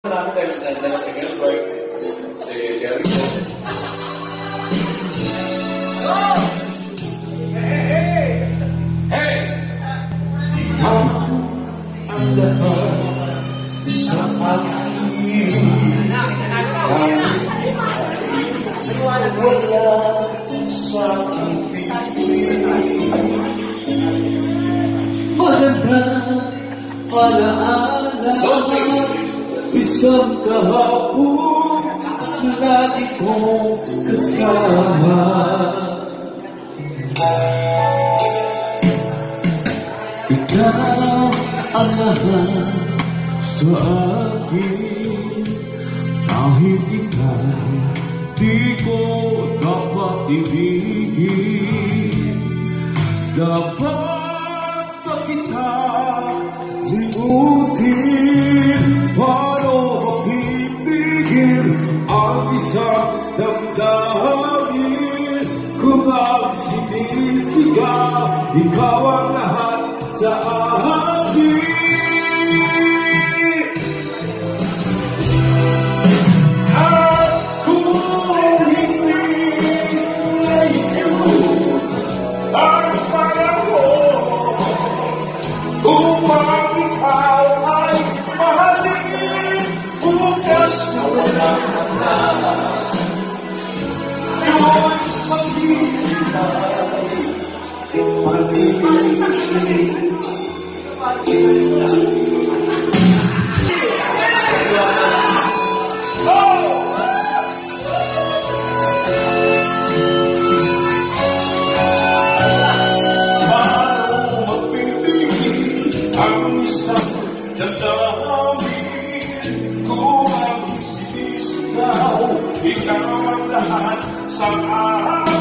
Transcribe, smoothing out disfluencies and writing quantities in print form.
Namin dahil si Gilbert, si Jericho. Go! Hey! Hey! Ikaw ang lahat sa akin. Kahit wala sa aking piling. Magandang alaala, isang kahapon lagi kong kasama. Ikaw ang lahat sa akin. Kahit ika'y di ko dapat ibigin, dapat pa kita limutin. Paano mapipigil ang isang damdamin kung ang sinisigaw ikaw ang lahat sa akin? At kung hindi ngayon ang panahon, kung ikaw ay mahalin, bukas na walang hanggan, yun maghihintay. Paano mapipigil ang isang damdamin kung ang sinisigaw ikaw ang lahat sa akin?